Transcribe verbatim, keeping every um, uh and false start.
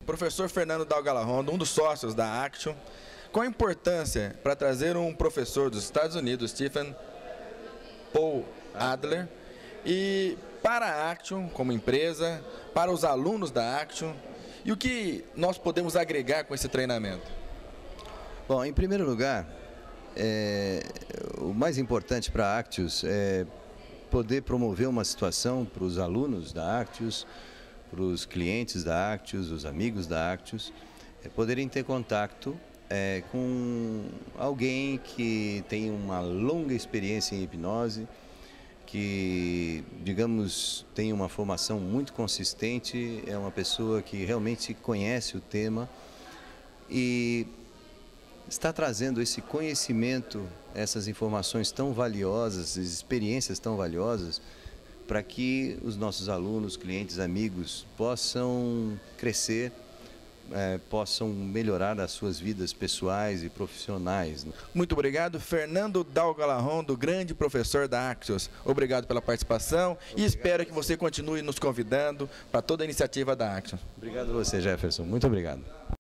Professor Fernando Dalgalarrondo, um dos sócios da Action, qual a importância para trazer um professor dos Estados Unidos, Stephen Paul Adler, e para a Action como empresa, para os alunos da Action, e o que nós podemos agregar com esse treinamento? Bom, em primeiro lugar, é, o mais importante para a Actius é poder promover uma situação para os alunos da Actius, para os clientes da Actius, os amigos da Actius, é, poderem ter contato é, com alguém que tem uma longa experiência em hipnose, que, digamos, tem uma formação muito consistente, é uma pessoa que realmente conhece o tema e está trazendo esse conhecimento, essas informações tão valiosas, essas experiências tão valiosas, para que os nossos alunos, clientes, amigos possam crescer, é, possam melhorar as suas vidas pessoais e profissionais. Muito obrigado, Fernando Dalgalarrondo, grande professor da Axios. Obrigado pela participação. Obrigado. E espero que você continue nos convidando para toda a iniciativa da Axios. Obrigado a você, Jefferson. Muito obrigado.